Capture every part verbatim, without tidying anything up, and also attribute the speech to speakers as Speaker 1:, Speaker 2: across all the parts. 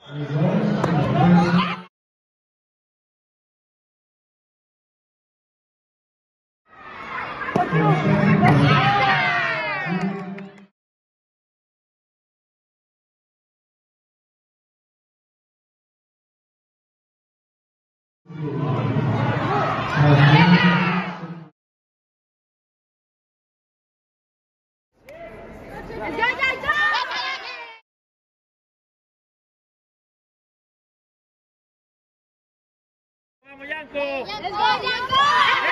Speaker 1: ¡Vamos, Janco!
Speaker 2: ¡Let's go, Janco!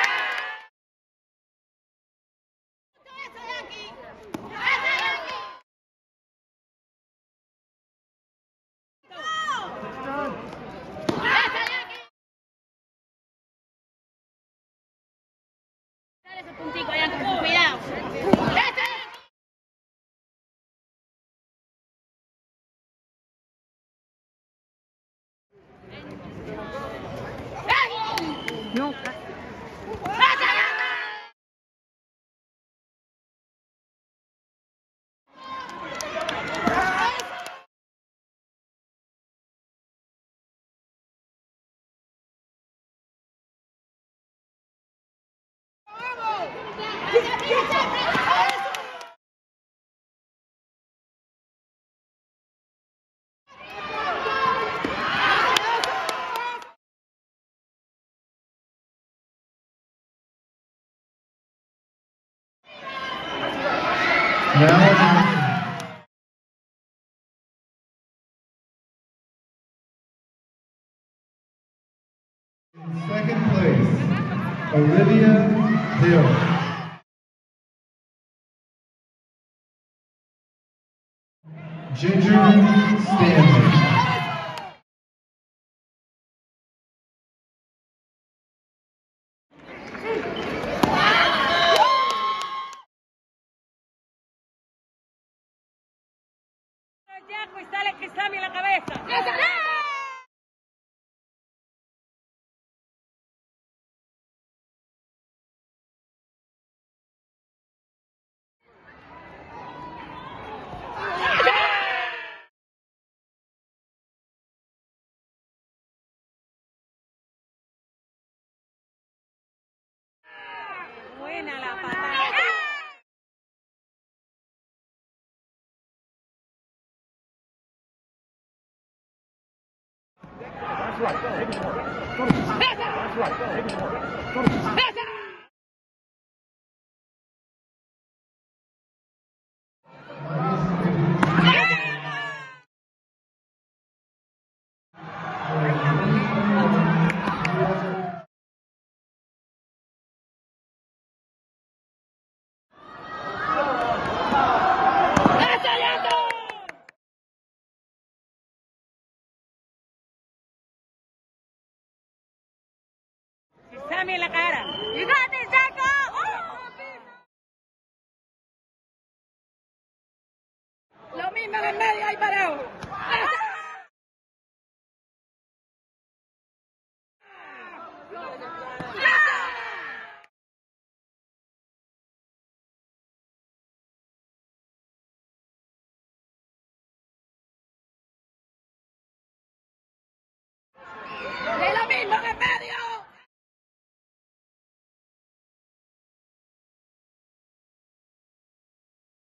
Speaker 2: Dale ese puntico, Janco, con cuidado.
Speaker 3: Nunca.
Speaker 4: In second place, Olivia Hill. Ginger Stanley.
Speaker 3: Janco, y sale que está en la cabeza. Buena la patada.
Speaker 1: That's right. Take it more. That's right. Take it more.
Speaker 3: Sammy en la cara.